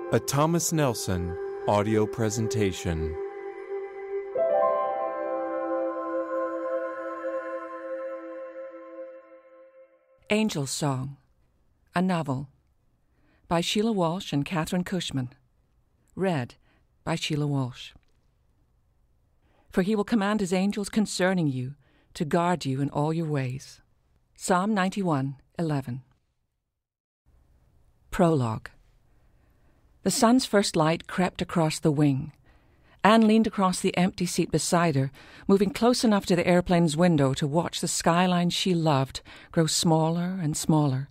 A Thomas Nelson audio presentation. Angel's Song, a novel, by Sheila Walsh and Kathryn Cushman. Read by Sheila Walsh. For he will command his angels concerning you, to guard you in all your ways. Psalm 91:11. Prologue. The sun's first light crept across the wing. Anne leaned across the empty seat beside her, moving close enough to the airplane's window to watch the skyline she loved grow smaller and smaller.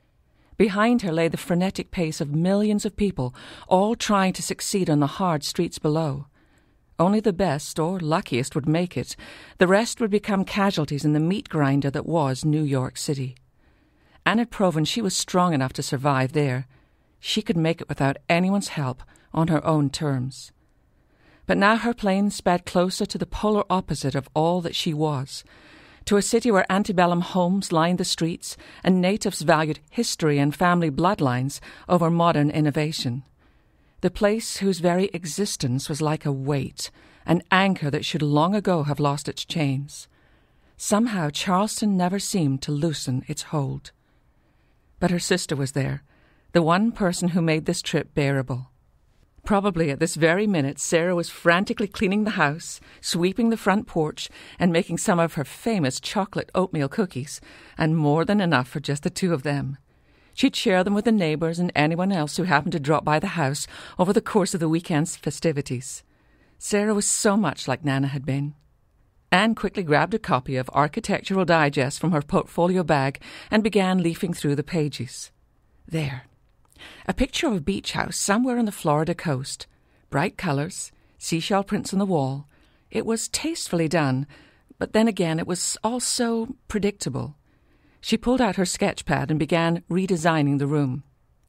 Behind her lay the frenetic pace of millions of people, all trying to succeed on the hard streets below. Only the best or luckiest would make it. The rest would become casualties in the meat grinder that was New York City. Anne had proven she was strong enough to survive there. She could make it without anyone's help, on her own terms. But now her plane sped closer to the polar opposite of all that she was, to a city where antebellum homes lined the streets and natives valued history and family bloodlines over modern innovation. The place whose very existence was like a weight, an anchor that should long ago have lost its chains. Somehow Charleston never seemed to loosen its hold. But her sister was there, the one person who made this trip bearable. Probably at this very minute, Sarah was frantically cleaning the house, sweeping the front porch, and making some of her famous chocolate oatmeal cookies, and more than enough for just the two of them. She'd share them with the neighbours and anyone else who happened to drop by the house over the course of the weekend's festivities. Sarah was so much like Nana had been. Anne quickly grabbed a copy of Architectural Digest from her portfolio bag and began leafing through the pages. There. A picture of a beach house somewhere on the Florida coast. Bright colours, seashell prints on the wall. It was tastefully done, but then again it was all so predictable. She pulled out her sketch pad and began redesigning the room.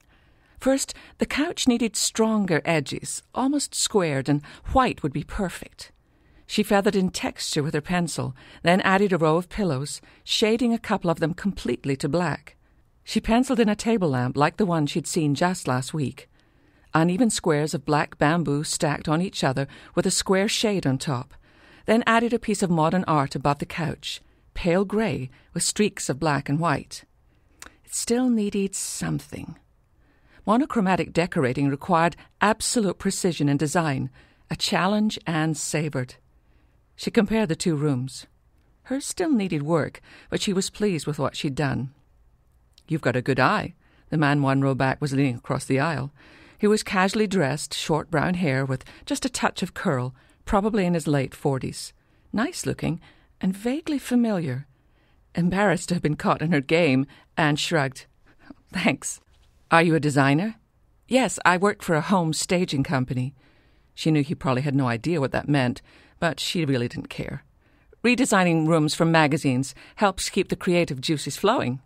First, the couch needed stronger edges, almost squared, and white would be perfect. She feathered in texture with her pencil, then added a row of pillows, shading a couple of them completely to black. She penciled in a table lamp like the one she'd seen just last week. Uneven squares of black bamboo stacked on each other with a square shade on top, then added a piece of modern art above the couch, pale grey with streaks of black and white. It still needed something. Monochromatic decorating required absolute precision in design, a challenge Anne savoured. She compared the two rooms. Hers still needed work, but she was pleased with what she'd done. "You've got a good eye." The man one row back was leaning across the aisle. He was casually dressed, short brown hair with just a touch of curl, probably in his late 40s. Nice looking and vaguely familiar. Embarrassed to have been caught in her game, Anne shrugged. "Thanks. Are you a designer?" "Yes, I work for a home staging company." She knew he probably had no idea what that meant, but she really didn't care. "Redesigning rooms for magazines helps keep the creative juices flowing."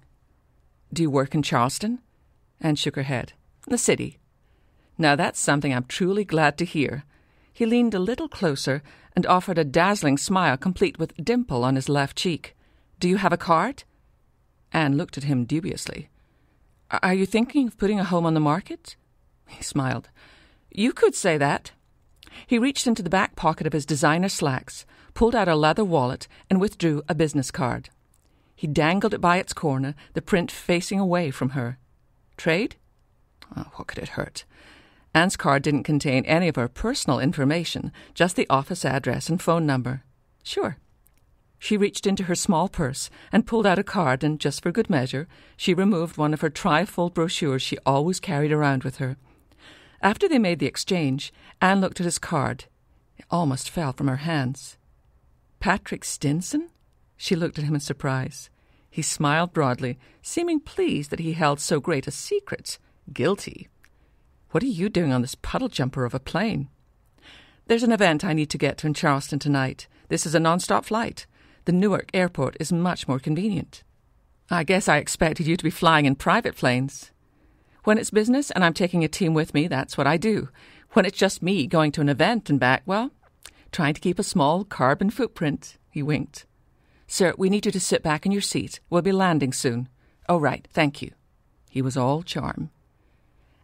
"Do you work in Charleston?" Anne shook her head. "The city." "Now that's something I'm truly glad to hear." He leaned a little closer and offered a dazzling smile complete with a dimple on his left cheek. "Do you have a card?" Anne looked at him dubiously. "Are you thinking of putting a home on the market?" He smiled. "You could say that." He reached into the back pocket of his designer slacks, pulled out a leather wallet, and withdrew a business card. He dangled it by its corner, the print facing away from her. "Trade?" Oh, what could it hurt? Anne's card didn't contain any of her personal information, just the office address and phone number. "Sure." She reached into her small purse and pulled out a card, and just for good measure, she removed one of her trifold brochures she always carried around with her. After they made the exchange, Anne looked at his card. It almost fell from her hands. "Patrick Stinson?" She looked at him in surprise. He smiled broadly, seeming pleased that he held so great a secret. Guilty. "What are you doing on this puddle jumper of a plane?" "There's an event I need to get to in Charleston tonight. This is a non-stop flight. The Newark airport is much more convenient." "I guess I expected you to be flying in private planes." "When it's business and I'm taking a team with me, that's what I do. When it's just me going to an event and back, well, trying to keep a small carbon footprint." He winked. "Sir, we need you to sit back in your seat. We'll be landing soon." "Oh, right, thank you." He was all charm.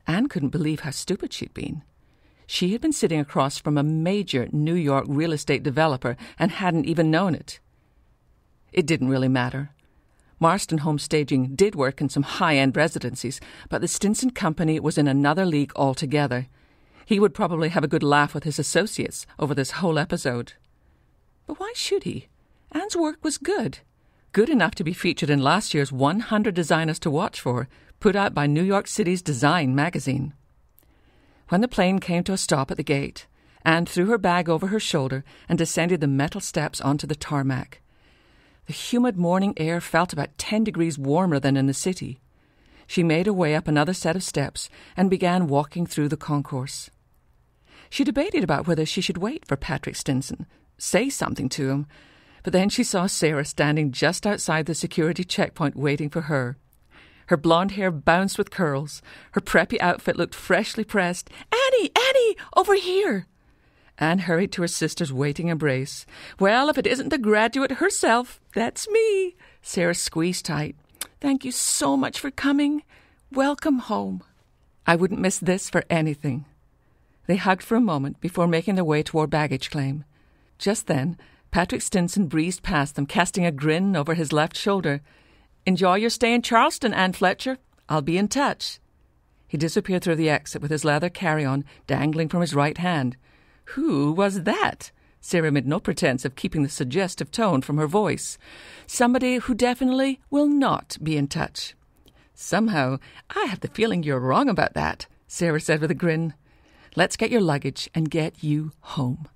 Anne couldn't believe how stupid she'd been. She had been sitting across from a major New York real estate developer and hadn't even known it. It didn't really matter. Marston Home Staging did work in some high-end residencies, but the Stinson Company was in another league altogether. He would probably have a good laugh with his associates over this whole episode. But why should he? Anne's work was good. Good enough to be featured in last year's 100 Designers to Watch For, put out by New York City's Design magazine. When the plane came to a stop at the gate, Anne threw her bag over her shoulder and descended the metal steps onto the tarmac. The humid morning air felt about 10 degrees warmer than in the city. She made her way up another set of steps and began walking through the concourse. She debated about whether she should wait for Patrick Stinson, say something to him, but then she saw Sarah standing just outside the security checkpoint waiting for her. Her blonde hair bounced with curls. Her preppy outfit looked freshly pressed. Annie, over here!" Anne hurried to her sister's waiting embrace. "Well, if it isn't the graduate herself, that's me." Sarah squeezed tight. "Thank you so much for coming. Welcome home." "I wouldn't miss this for anything." They hugged for a moment before making their way toward baggage claim. Just then, Patrick Stinson breezed past them, casting a grin over his left shoulder. "Enjoy your stay in Charleston, Ann Fletcher. I'll be in touch." He disappeared through the exit with his leather carry-on dangling from his right hand. Who was that? Sarah made no pretense of keeping the suggestive tone from her voice. "Somebody who definitely will not be in touch." "Somehow, I have the feeling you're wrong about that," Sarah said with a grin. "Let's get your luggage and get you home."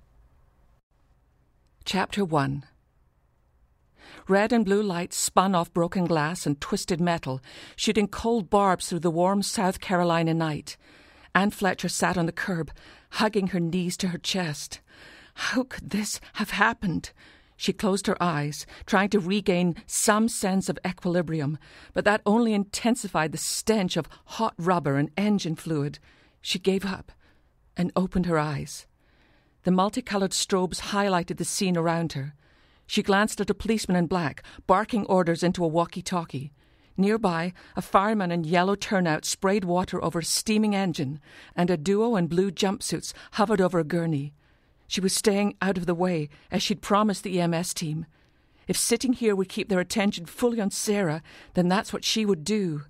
Chapter 1. Red and blue lights spun off broken glass and twisted metal, shooting cold barbs through the warm South Carolina night. Ann Fletcher sat on the curb, hugging her knees to her chest. How could this have happened? She closed her eyes, trying to regain some sense of equilibrium, but that only intensified the stench of hot rubber and engine fluid. She gave up and opened her eyes. The multicolored strobes highlighted the scene around her. She glanced at a policeman in black, barking orders into a walkie-talkie. Nearby, a fireman in yellow turnout sprayed water over a steaming engine, and a duo in blue jumpsuits hovered over a gurney. She was staying out of the way, as she'd promised the EMS team. If sitting here would keep their attention fully on Sarah, then that's what she would do.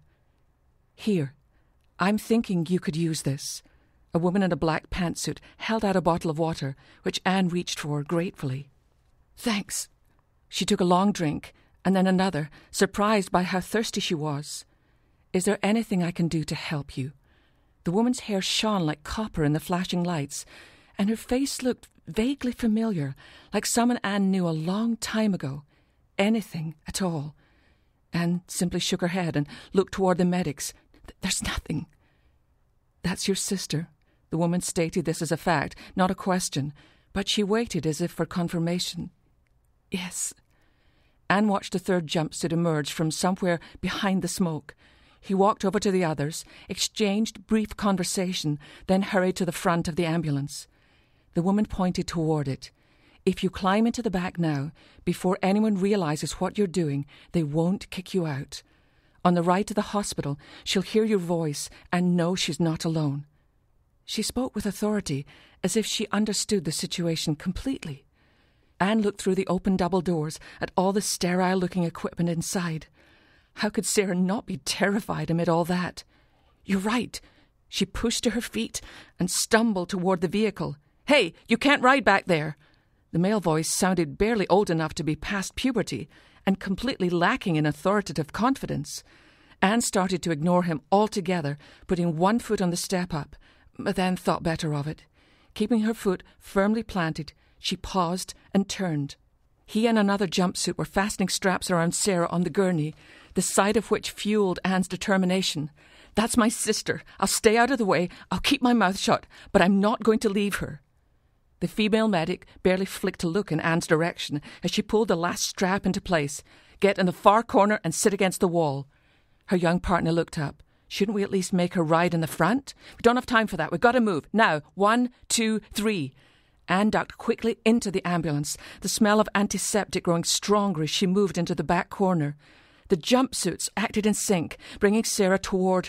"Here, I'm thinking you could use this." A woman in a black pantsuit held out a bottle of water, which Anne reached for gratefully. "Thanks." She took a long drink, and then another, surprised by how thirsty she was. "Is there anything I can do to help you?" The woman's hair shone like copper in the flashing lights, and her face looked vaguely familiar, like someone Anne knew a long time ago. Anything at all. Anne simply shook her head and looked toward the medics. "There's nothing." "That's your sister." The woman stated this as a fact, not a question, but she waited as if for confirmation. "Yes." Anne watched a third jumpsuit emerge from somewhere behind the smoke. He walked over to the others, exchanged brief conversation, then hurried to the front of the ambulance. The woman pointed toward it. "If you climb into the back now, before anyone realizes what you're doing, they won't kick you out. On the ride to the hospital, she'll hear your voice and know she's not alone." She spoke with authority, as if she understood the situation completely. Anne looked through the open double doors at all the sterile-looking equipment inside. How could Sarah not be terrified amid all that? "You're right." She pushed to her feet and stumbled toward the vehicle. "Hey, you can't ride back there." The male voice sounded barely old enough to be past puberty and completely lacking in authoritative confidence. Anne started to ignore him altogether, putting one foot on the step-up, but then thought better of it. Keeping her foot firmly planted, she paused and turned. He and another jumpsuit were fastening straps around Sarah on the gurney, the sight of which fueled Anne's determination. "That's my sister. I'll stay out of the way. I'll keep my mouth shut, but I'm not going to leave her." The female medic barely flicked a look in Anne's direction as she pulled the last strap into place. "Get in the far corner and sit against the wall." Her young partner looked up. "Shouldn't we at least make her ride in the front?" "We don't have time for that. We've got to move. Now, 1, 2, 3. Anne ducked quickly into the ambulance, the smell of antiseptic growing stronger as she moved into the back corner. The jumpsuits acted in sync, bringing Sarah toward her.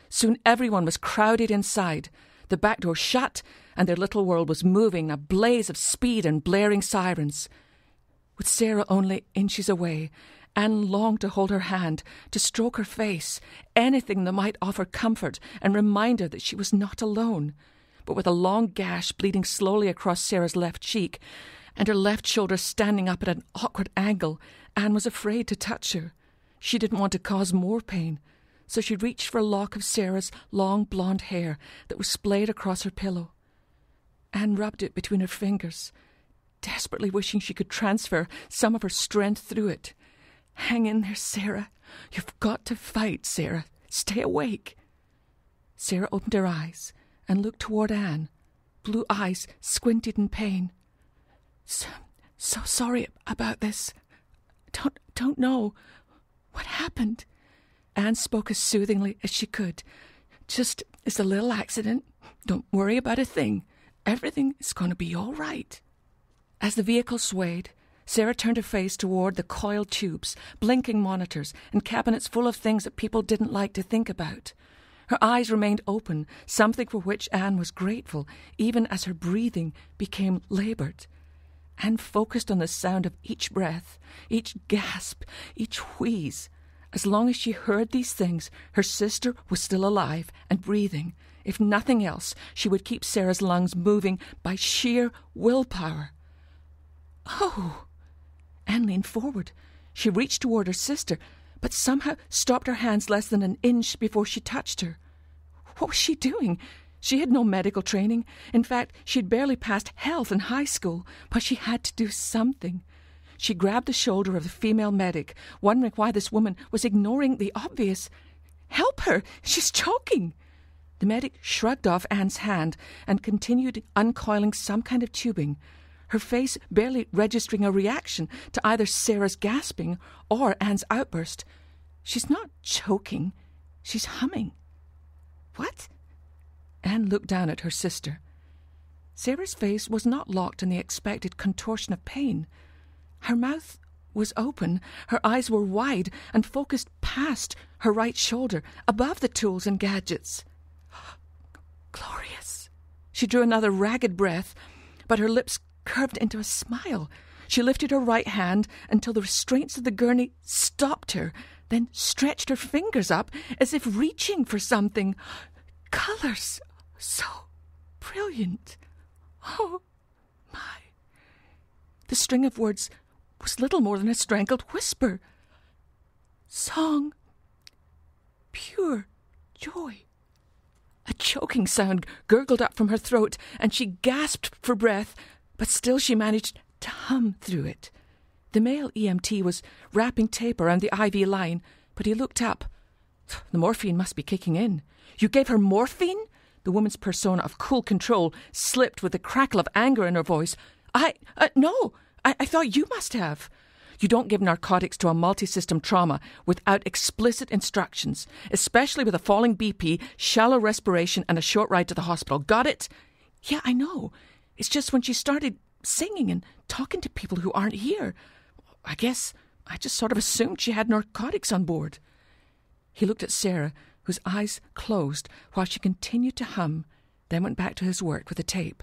Soon everyone was crowded inside. The back door shut, and their little world was moving in a blaze of speed and blaring sirens. With Sarah only inches away, Anne longed to hold her hand, to stroke her face, anything that might offer comfort and remind her that she was not alone. But with a long gash bleeding slowly across Sarah's left cheek, and her left shoulder standing up at an awkward angle, Anne was afraid to touch her. She didn't want to cause more pain, so she reached for a lock of Sarah's long blonde hair that was splayed across her pillow. Anne rubbed it between her fingers, desperately wishing she could transfer some of her strength through it. "Hang in there, Sarah. You've got to fight, Sarah. Stay awake." Sarah opened her eyes and looked toward Anne, blue eyes squinted in pain. So sorry about this. Don't know. What happened?" Anne spoke as soothingly as she could. "Just, it's a little accident. Don't worry about a thing. Everything is going to be all right." As the vehicle swayed, Sarah turned her face toward the coiled tubes, blinking monitors, and cabinets full of things that people didn't like to think about. Her eyes remained open, something for which Anne was grateful, even as her breathing became laboured. Anne focused on the sound of each breath, each gasp, each wheeze. As long as she heard these things, her sister was still alive and breathing. If nothing else, she would keep Sarah's lungs moving by sheer willpower. "Oh!" Anne leaned forward. She reached toward her sister, but somehow stopped her hands less than an inch before she touched her. What was she doing? She had no medical training. In fact, she had barely passed health in high school, but she had to do something. She grabbed the shoulder of the female medic, wondering why this woman was ignoring the obvious. "Help her! She's choking!" The medic shrugged off Anne's hand and continued uncoiling some kind of tubing, her face barely registering a reaction to either Sarah's gasping or Anne's outburst. "She's not choking. She's humming." "What?" Anne looked down at her sister. Sarah's face was not locked in the expected contortion of pain. Her mouth was open, her eyes were wide and focused past her right shoulder, above the tools and gadgets. "Glorious!" She drew another ragged breath, but her lips curved into a smile. She lifted her right hand until the restraints of the gurney stopped her, then stretched her fingers up as if reaching for something. "Colours! So brilliant! Oh, my!" The string of words was little more than a strangled whisper. "Song, pure joy." A choking sound gurgled up from her throat, and she gasped for breath, but still she managed to hum through it. The male EMT was wrapping tape around the IV line, but he looked up. "The morphine must be kicking in." "You gave her morphine?" The woman's persona of cool control slipped with a crackle of anger in her voice. No, I thought you must have." "You don't give narcotics to a multi-system trauma without explicit instructions, especially with a falling BP, shallow respiration, and a short ride to the hospital. Got it?" "Yeah, I know. It's just when she started singing and talking to people who aren't here, I guess I just sort of assumed she had narcotics on board." He looked at Sarah, whose eyes closed while she continued to hum, then went back to his work with the tape.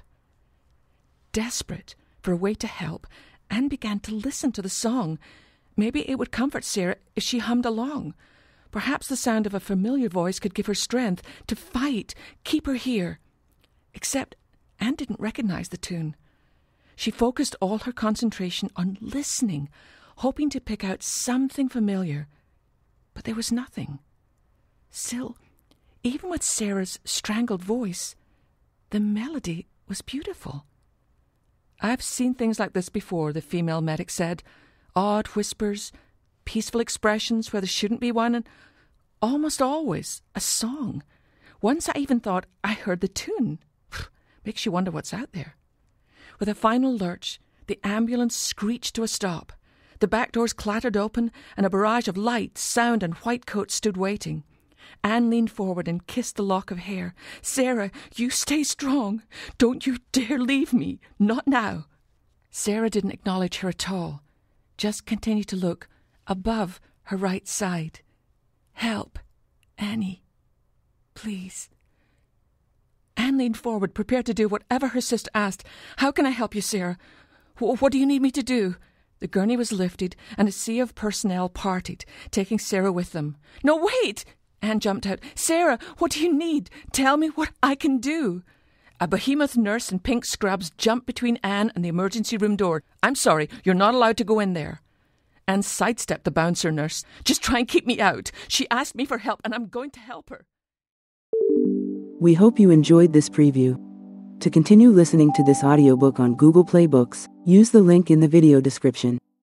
Desperate for a way to help, Anne began to listen to the song. Maybe it would comfort Sarah if she hummed along. Perhaps the sound of a familiar voice could give her strength to fight, keep her here. Except Anne didn't recognize the tune. She focused all her concentration on listening, hoping to pick out something familiar. But there was nothing. Still, even with Sarah's strangled voice, the melody was beautiful. "I've seen things like this before," the female medic said. "Odd whispers, peaceful expressions where there shouldn't be one, and almost always a song. Once I even thought I heard the tune. Makes you wonder what's out there." With a final lurch, the ambulance screeched to a stop. The back doors clattered open, and a barrage of light, sound, and white coats stood waiting. Anne leaned forward and kissed the lock of hair. "Sarah, you stay strong. Don't you dare leave me. Not now." Sarah didn't acknowledge her at all, just continued to look above her right side. "Help, Annie." Please. Anne leaned forward, prepared to do whatever her sister asked. How can I help you, Sarah? What do you need me to do? The gurney was lifted, and a sea of personnel parted, taking Sarah with them. No, wait! Anne jumped out. Sarah, what do you need? Tell me what I can do. A behemoth nurse in pink scrubs jumped between Anne and the emergency room door. I'm sorry, you're not allowed to go in there. Anne sidestepped the bouncer nurse. Just try and keep me out. She asked me for help, and I'm going to help her. We hope you enjoyed this preview. To continue listening to this audiobook on Google Play Books, use the link in the video description.